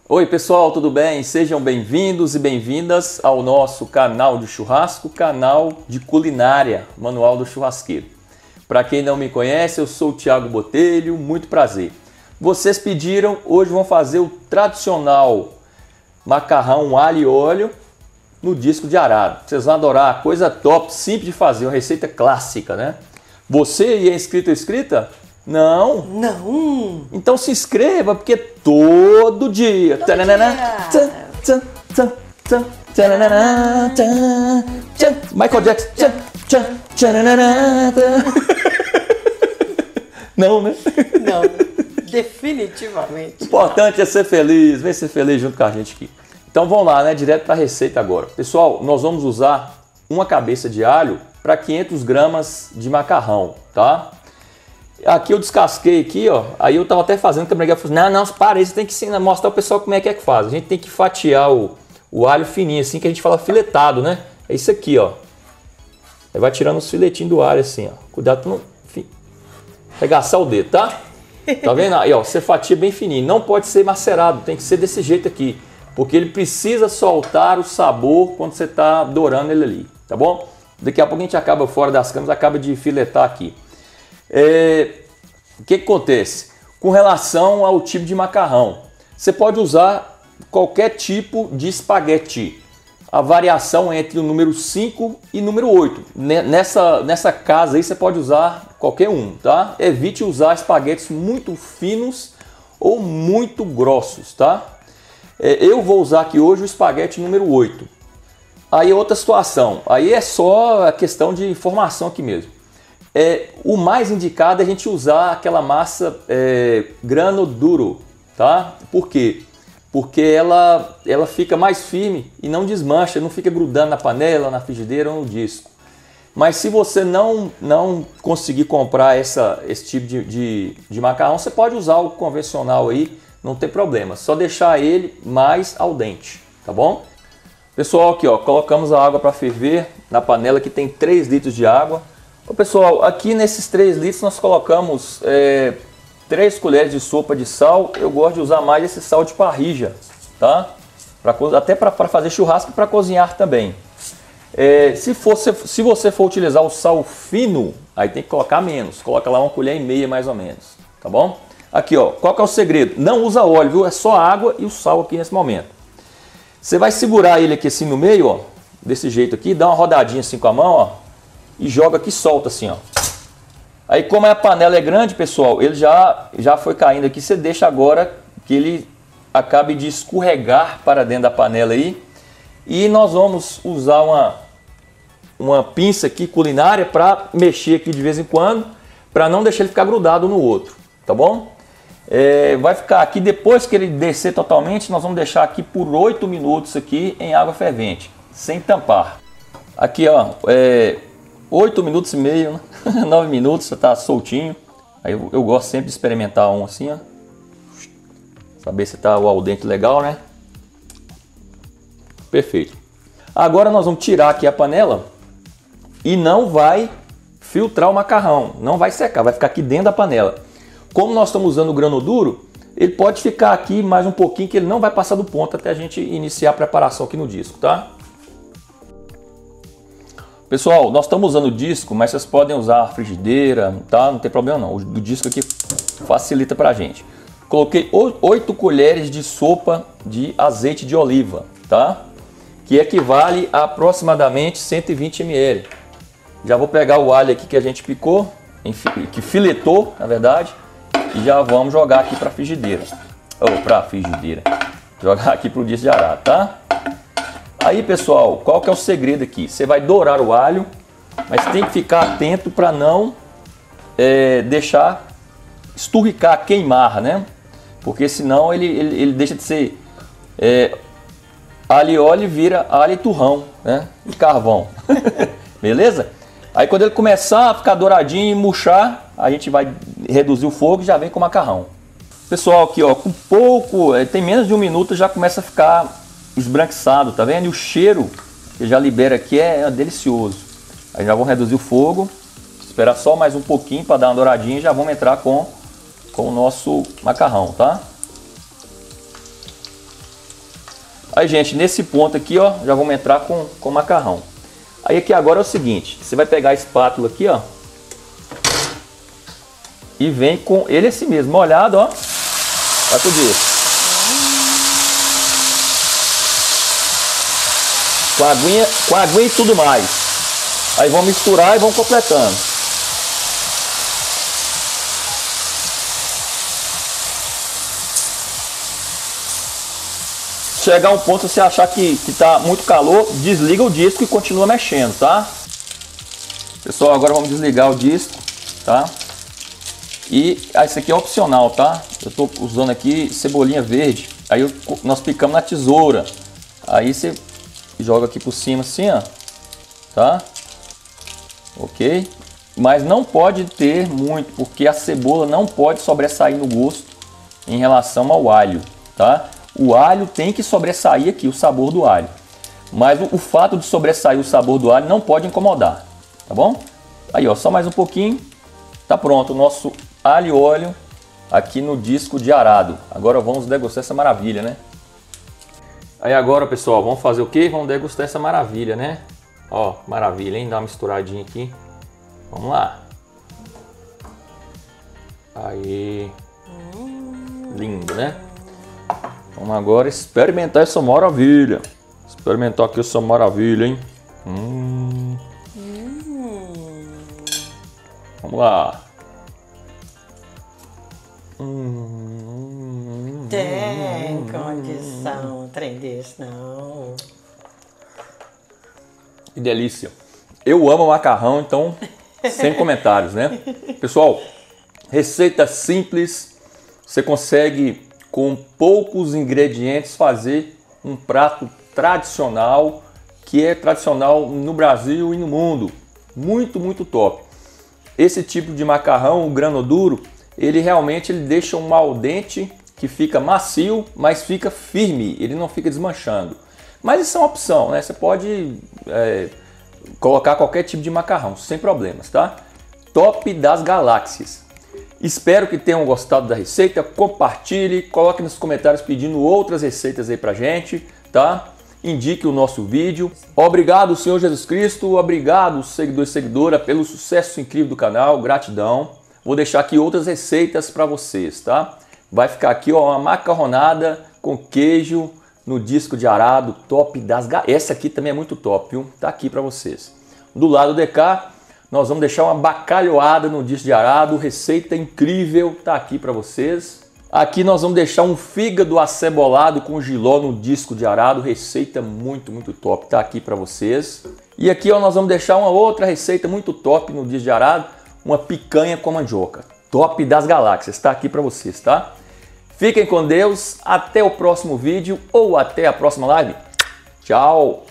Oi pessoal, tudo bem? Sejam bem-vindos e bem-vindas ao nosso canal de churrasco, canal de culinária, Manual do Churrasqueiro. Para quem não me conhece, eu sou o Thiago Botelho, muito prazer. Vocês pediram, hoje vamos fazer o tradicional macarrão alho e óleo no disco de arado. Vocês vão adorar, coisa top, simples de fazer, uma receita clássica, né? Você é inscrito ou inscrita? Não? Não! Então se inscreva, porque todo dia. Michael Jackson. Não, né? Não, definitivamente. O importante é ser feliz, vem ser feliz junto com a gente aqui. Então vamos lá, né? Direto para a receita agora. Pessoal, nós vamos usar uma cabeça de alho para 500 gramas de macarrão, tá? Aqui eu descasquei aqui, ó. Aí eu tava até fazendo, que a mulher falou assim, não, para isso, tem que ensinar, mostrar o pessoal como é que faz. A gente tem que fatiar o alho fininho, assim, que a gente fala filetado, né? É isso aqui, ó. Aí vai tirando os filetinhos do alho, assim, ó. Cuidado pra não arregaçar o dedo, tá? Tá vendo? Aí, ó, você fatia bem fininho. Não pode ser macerado, tem que ser desse jeito aqui. Porque ele precisa soltar o sabor quando você tá dourando ele ali, tá bom? Daqui a pouco a gente acaba fora das câmeras, acaba de filetar aqui. O que acontece? Com relação ao tipo de macarrão, você pode usar qualquer tipo de espaguete. A variação entre o número 5 e número 8. Nessa casa aí você pode usar qualquer um, tá? Evite usar espaguetes muito finos ou muito grossos, tá? Eu vou usar aqui hoje o espaguete número 8. Aí outra situação, aí é só a questão de informação aqui mesmo. O mais indicado é a gente usar aquela massa grano duro, tá? Por quê? Porque ela fica mais firme e não desmancha, não fica grudando na panela, na frigideira ou no disco. Mas se você não conseguir comprar esse tipo de macarrão, você pode usar o convencional aí, não tem problema. Só deixar ele mais al dente, tá bom? Pessoal, aqui ó, colocamos a água para ferver na panela que tem 3 litros de água. Pessoal, aqui nesses 3 litros nós colocamos 3 colheres de sopa de sal. Eu gosto de usar mais esse sal de parrilla, tá? Até para fazer churrasco e para cozinhar também. Se você for utilizar o sal fino, aí tem que colocar menos. Coloca lá 1,5 colher mais ou menos, tá bom? Aqui ó, qual que é o segredo? Não usa óleo, viu? É só água e o sal aqui nesse momento. Você vai segurar ele aqui assim no meio, ó, desse jeito aqui, dá uma rodadinha assim com a mão, ó. E joga aqui, solta assim, ó. Aí como a panela é grande, pessoal, ele já foi caindo aqui. Você deixa agora que ele acabe de escorregar para dentro da panela aí. E nós vamos usar uma pinça aqui culinária para mexer aqui de vez em quando, para não deixar ele ficar grudado no outro, tá bom? Vai ficar aqui, depois que ele descer totalmente, nós vamos deixar aqui por 8 minutos aqui em água fervente, sem tampar. Aqui, ó, 8 minutos e meio, né? 9 minutos, já tá soltinho. Aí eu gosto sempre de experimentar um assim, ó. Saber se tá o al dente legal, né? Perfeito. Agora nós vamos tirar aqui a panela e não vai filtrar o macarrão, não vai secar, vai ficar aqui dentro da panela. Como nós estamos usando o grano duro, ele pode ficar aqui mais um pouquinho, que ele não vai passar do ponto até a gente iniciar a preparação aqui no disco, tá? Pessoal, nós estamos usando o disco, mas vocês podem usar a frigideira, tá? Não tem problema não. O disco aqui facilita pra gente. Coloquei 8 colheres de sopa de azeite de oliva, tá? Que equivale a aproximadamente 120 ml. Já vou pegar o alho aqui que a gente picou, que filetou, na verdade, e já vamos jogar aqui pra frigideira. Jogar aqui pro disco de arado, tá? Aí, pessoal, qual que é o segredo aqui? Você vai dourar o alho, mas tem que ficar atento para não deixar esturricar, queimar, né? Porque senão ele deixa de ser alho e óleo e vira alho e turrão, né? E carvão. Beleza? Aí quando ele começar a ficar douradinho e murchar, a gente vai reduzir o fogo e já vem com o macarrão. Pessoal, aqui ó, com pouco, tem menos de 1 minuto já começa a ficar esbranquiçado, tá vendo? E o cheiro que já libera aqui é delicioso. Aí já vamos reduzir o fogo, esperar só mais um pouquinho para dar uma douradinha e já vamos entrar com o nosso macarrão, tá? Aí, gente, nesse ponto aqui, ó, já vamos entrar com macarrão. Aí aqui agora é o seguinte, você vai pegar a espátula aqui, ó, e vem com ele assim mesmo, molhado, ó, tá tudo isso. Com a aguinha e tudo mais. Aí vamos misturar e vamos completando. Chegar a um ponto, você achar que tá muito calor, desliga o disco e continua mexendo, tá? Pessoal, agora vamos desligar o disco, tá? E isso aqui é opcional, tá? Eu tô usando aqui cebolinha verde. Aí nós picamos na tesoura. Aí você joga aqui por cima assim, ó. Tá? Ok? Mas não pode ter muito, porque a cebola não pode sobressair no gosto em relação ao alho, tá? O alho tem que sobressair aqui, o sabor do alho. Mas o fato de sobressair o sabor do alho não pode incomodar, tá bom? Aí, ó, só mais um pouquinho. Tá pronto o nosso alho e óleo aqui no disco de arado. Agora vamos degustar essa maravilha, né? Aí agora, pessoal, vamos fazer o quê? Vamos degustar essa maravilha, né? Ó, maravilha, hein? Dá uma misturadinha aqui. Vamos lá. Aí. Lindo, né? Vamos agora experimentar essa maravilha. Experimentar aqui essa maravilha, hein? Vamos lá. Tem condição um trem desse, não. Que delícia. Eu amo macarrão, então sem comentários, né? Pessoal, receita simples. Você consegue com poucos ingredientes fazer um prato tradicional, que é tradicional no Brasil e no mundo. Muito, muito top. Esse tipo de macarrão, o grano duro, ele realmente deixa um al dente que fica macio, mas fica firme, ele não fica desmanchando. Mas isso é uma opção, né? Você pode colocar qualquer tipo de macarrão, sem problemas, tá? Top das galáxias. Espero que tenham gostado da receita, compartilhe, coloque nos comentários pedindo outras receitas aí pra gente, tá? Indique o nosso vídeo. Obrigado, Senhor Jesus Cristo, obrigado, seguidor e seguidora, pelo sucesso incrível do canal, gratidão. Vou deixar aqui outras receitas para vocês, tá? Vai ficar aqui, ó, uma macarronada com queijo no disco de arado, top das galáxias. Essa aqui também é muito top, viu? Tá aqui para vocês. Do lado de cá, nós vamos deixar uma bacalhoada no disco de arado, receita incrível, tá aqui para vocês. Aqui nós vamos deixar um fígado acebolado com jiló no disco de arado, receita muito, muito top, tá aqui para vocês. E aqui, ó, nós vamos deixar uma outra receita muito top no disco de arado, uma picanha com mandioca, top das galáxias, tá aqui para vocês, tá? Fiquem com Deus, até o próximo vídeo ou até a próxima live. Tchau!